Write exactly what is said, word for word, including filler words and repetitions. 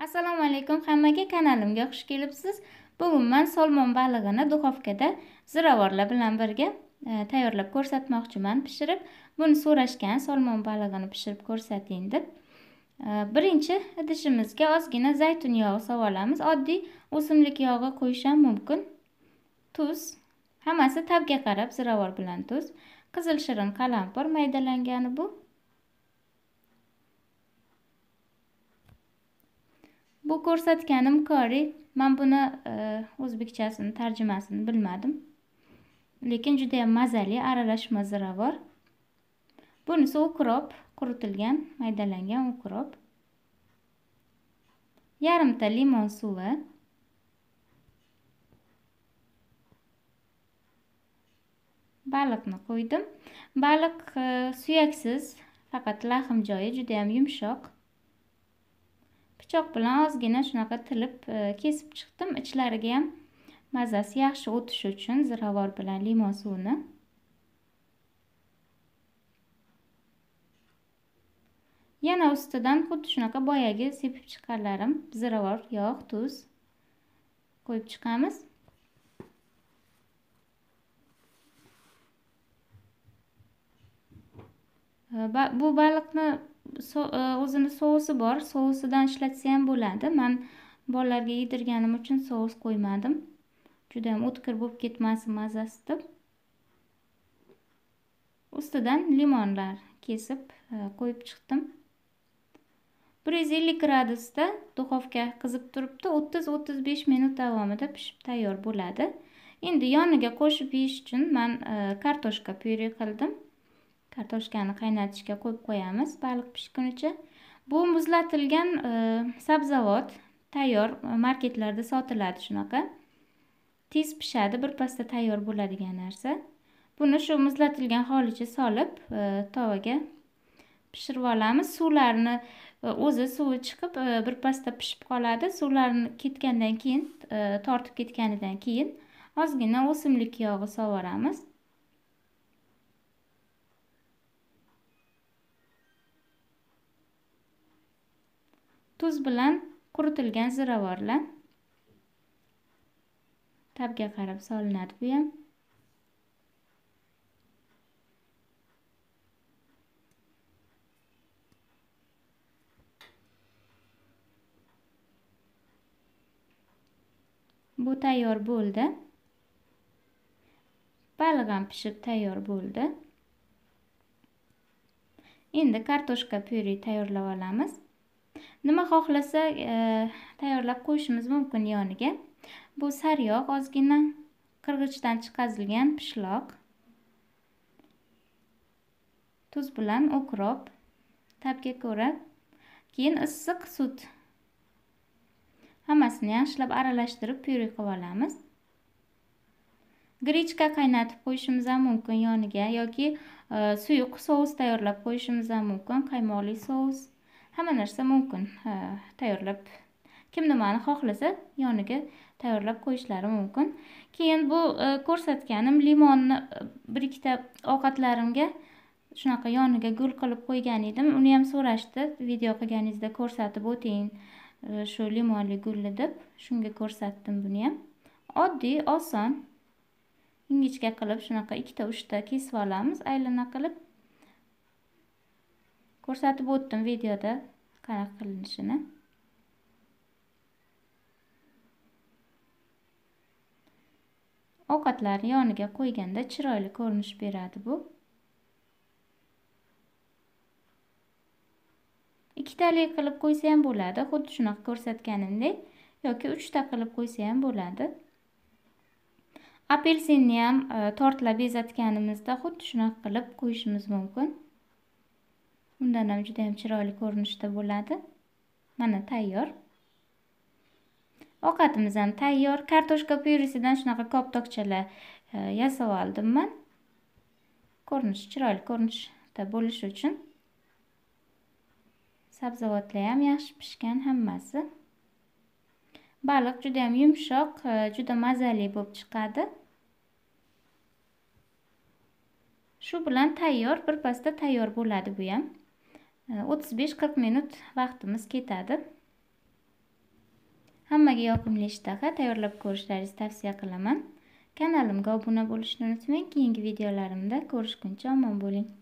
Assalomu alaykum hammaga, kanalimga xush kelibsiz. Bugun men solmon balig'ini duxovkada ziravorlar bilan birga e, tayyorlab ko'rsatmoqchiman, pishirib. Buni so'rashgan, solmon balig'ini pishirib ko'rsating deb. E, birinchi idishimizga ozgina zaytun yog'i solamiz. Oddiy o'simlik yog'i qo'yish ham mumkin. Tuz, hammasi tabga qarab ziravor bilan tuz. Qizil shirin qalampir maydalangani bu. Bu ko'rsatganim kori. Men buni e, o'zbekchasini, tarjimasini bilmadim. Lekin juda ham mazali aralashma ziravor. Bunisi ukrop, quritilgan, maydalangan ukrop. Yarimta limon suvi. Baliqni qo'ydim. Baliq e, suyaksiz, faqat lahm joyi juda ham yumshoq. Pichoq bilan ozgina shunaqa tilib e, kesib chiqdim. Ichlariga ham mazasi yaxshi o'tishi uchun ziravor bilan limon suvini. Yana ustidan xuddi shunaqa boyagi sepib chiqqanlarim ziravor, yog', tuz qo'yib chiqamiz. Bu baliqni So, o'zini sousi bor, sousidan ishlatsa ham bo'ladi. Men bolalarga yedirganim uchun sous qo'ymadim. Juda ham o'tkir bo'lib ketmasin mazasi deb. Ustidan limonlar kesib qo'yib chiqdim. bir yuz ellik gradusda duxovka qizib turibdi. o'ttiz o'ttiz besh minut davomida pishib tayyor bo'ladi. Endi yoniga qo'shib yeyish uchun men kartoshka pyure qildim. Kartoshkani qaynatishga qo'yib qo'yamiz baliq pishgunicha. Bu muzlatilgan e, sabzavot tayyor marketlarda sotiladi shunaqa. Tez pishadi, birpasda tayyor bo'ladigan narsa. Buni shu muzlatilgan holicha solib e, tovaga pishirib olamiz. Suvlarini e, o'zi suvi chiqib e, birpasda pishib qoladi. Suvlarini ketgandan keyin, e, tortib ketganidan keyin ozgina o'simlik yog'i sovoramiz. Tuz bilan quritilgan ziravorlar. Tabga qarab solinadi bu ham. Bu tayyor bo'ldi. Baliq ham pishib tayyor bo'ldi. Endi kartoshka pyure tayyorlab olamiz. Nima xohlasa e, tayyorlab qo'yishimiz mumkin yoniga. Bu sariyog' ozgina, qirg'ichdan chiqazilgan pishloq. Tuz bilan ukrop, tabga ko'ra. Keyin issiq sut. Hammasini yaxshilab aralashtirib pyure qilib olamiz. Grechka qaynatib qo'yishimiz ham mumkin yoniga yoki e, suyuq sous tayyorlab qo'yishimiz ham mumkin, qaymoqli sous. Hamma narsa mumkin ha, tayyorlab. Kim nimani xohlasa yoniga tayyorlab qo'yishlari mumkin. Keyin bu e, ko'rsatganim limonni bir ikkita ovqatlarimga shunaqa yoniga gul qilib qo'ygan edim. Uni ham so'rashdi, video qilganingizda ko'rsatib o'ting e, shu limonli gulni deb. Shunga ko'rsatdim buni ham. Oddiy, oson. Ingichka qilib shunaqa ikkita uchta kesib olamiz, aylana qilib. Ko'rsatib o'tdim videoda qanaqa qilinishini. Ovqatlarni yoniga qo'yganda chiroyli ko'rinish beradi bu. Ikkitali qilib qo'ysa ham bo'ladi, xuddi shunaqa ko'rsatganimdek, yoki uchta qilib qo'ysa ham bo'ladi. Apelsinni ham e, tortlab bezatganimizda xuddi shunaqa qilib qo'yishimiz mumkin. Undan ham juda ham chiroyli ko'rinishda bo'ladi. Mana tayyor. Ovqatimiz ham tayyor. Kartoshka pyuresidan shunaqa koptokchalar e, yasab oldim men. Ko'rinish chiroyli ko'rinishda bo'lishi uchun. Sabzavotlar ham yaxshi pishgan hammasi. Baliq juda ham yumshoq, e, juda mazali bo'lib chiqadi. Shu bilan tayyor, birpasda tayyor bo'ladi bu ham. o'ttiz besh qirq minut vaqtimiz ketadi. Hammaga yoqimli ishtaha tayyorlab ko'rishlaringizni tavsiya qilaman. Kanalimga obuna bo'lishni unutmang. Keyingi videolarimda ko'rishguncha omon bo'ling.